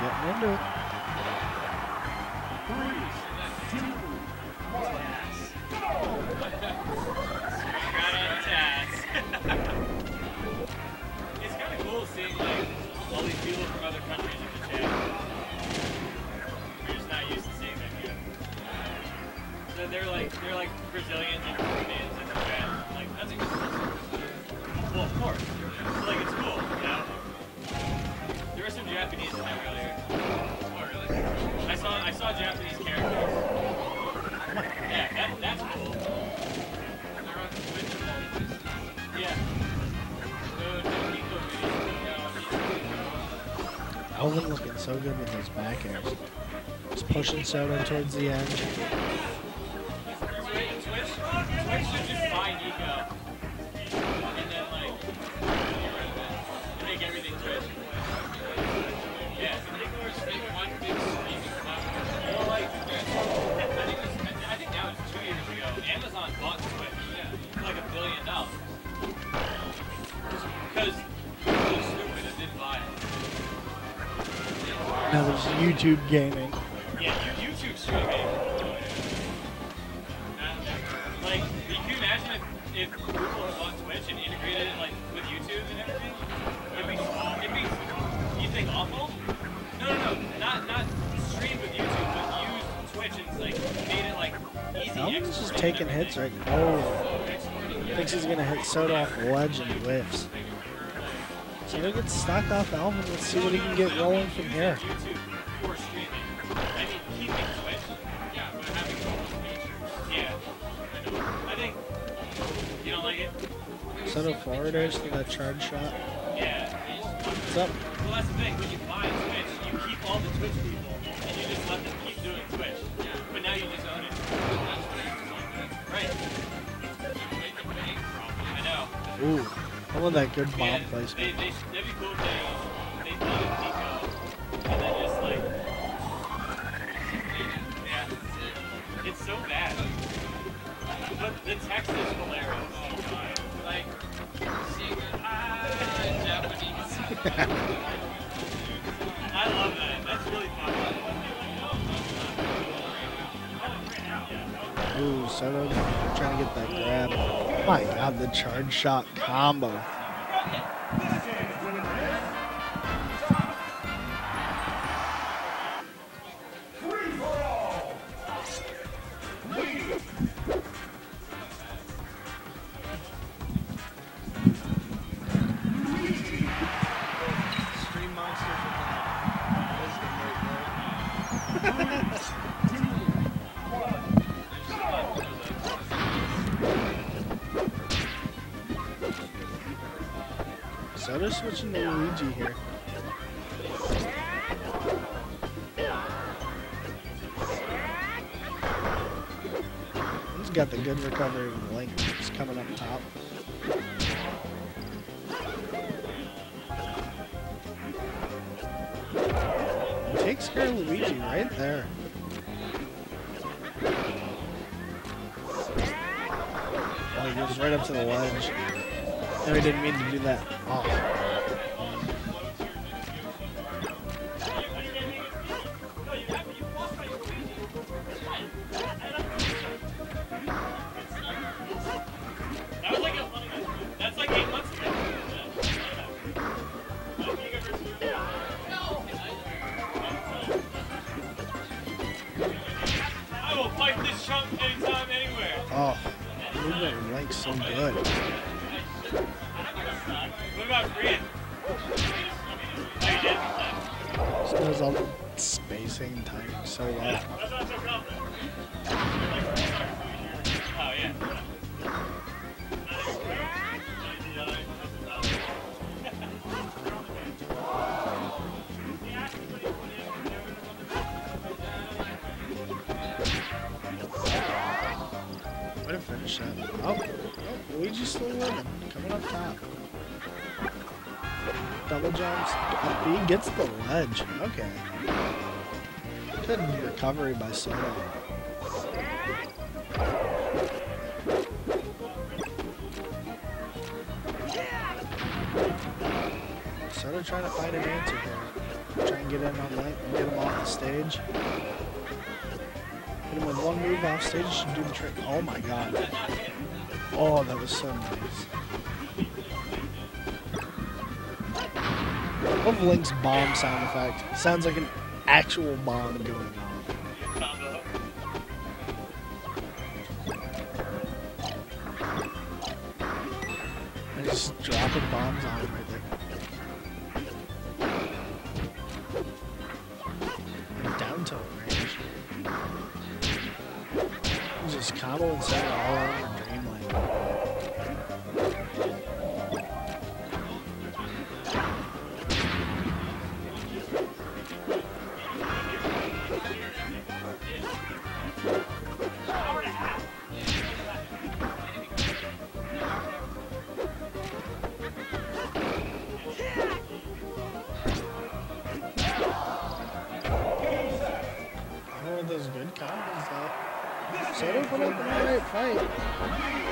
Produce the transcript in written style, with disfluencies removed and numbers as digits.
getting into it. It's kind of cool seeing like all these people from other countries in the chat. We're just not used to seeing them yet. So they're like Brazilians and Peruvians in the chat. Like that's a good well, of course. But, like it's cool, you know. There were some Japanese in there earlier. Oh really? I saw Japanese characters. Yeah, that's cool. They're on Twitch. Yeah. Alvin looking so good with those back airs. Just pushing Soto towards the edge. Twitch should just buy Nico. And then, like, make everything Twitch. Yeah, so Nico or just make one big streaming platform. Well, like, I think that was 2 years ago. Amazon bought Twitch. Yeah. For like $1 billion. Because it was stupid and didn't buy it. Now there's YouTube gaming. Yeah, YouTube streaming. Like, can you imagine if Google had bought Twitch and integrated it like with YouTube and everything? It'd be you think awful? No, not streamed with YouTube, but use Twitch and like made it like easy. Alvin's just taking hits right now. Oh, thinks he's gonna hit Soto off the ledge and whiffs. Soto gets stocked off Alvin. Let's see what he can get rolling from here. YouTube for streaming. I mean, keeping Twitch. Yeah, but having both features. Yeah. I think you don't like it. Soto forwarders for that charge shot. Yeah. What's up? Well, that's the thing. When you buy Twitch, you keep all the Twitch people, and you just let them keep doing Twitch. Yeah. But now you just own it. Right. I know. Ooh, I love that good bomb Yeah, placement. that'd be cool if they thought of Nico, and then just like, yeah, it's so bad. But the text is hilarious. Oh god, like, Japanese. I love that. That's really fun. Ooh, Soto trying to get that grab. My God, the charge shot combo. Stream monsters with wisdom right Soto switching to Luigi here. He's got the good recovery with Link. He's coming up top. He takes care of Luigi right there. Oh, he goes right up to the ledge. No, he didn't mean to do that. Oh. That was like that's like 8 months ago. I will fight this chump anytime, anywhere. Oh, movement and Link's so good. What about Korean? Oh, you did? Just knows all the spacing and timing so well. That's why I'm so confident. Oh, yeah. Way to finish that. Oh, Luigi's still living. Coming up top. Double jumps. Up B gets the ledge. Okay. Good recovery by Soto. Soto trying to find an answer here. Try and get in on that and get him off the stage. Hit him with one move off stage, should do the trick. Oh my god. Oh, that was so nice. I love Link's bomb sound effect. Sounds like an actual bomb going on. Combo. And just dropping bombs on him right there. Down tilt range. Just combo and set it all out in Dreamland. One of those good combos though. Soto put up an alright fight.